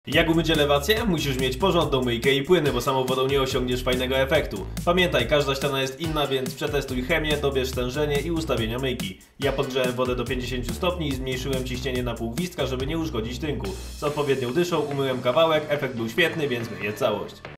Jak umyć elewację? Musisz mieć porządną myjkę i płyny, bo samą wodą nie osiągniesz fajnego efektu. Pamiętaj, każda ściana jest inna, więc przetestuj chemię, dobierz stężenie i ustawienia myjki. Ja podgrzałem wodę do 50 stopni i zmniejszyłem ciśnienie na pół gwizdka, żeby nie uszkodzić tynku. Z odpowiednią dyszą umyłem kawałek, efekt był świetny, więc myję całość.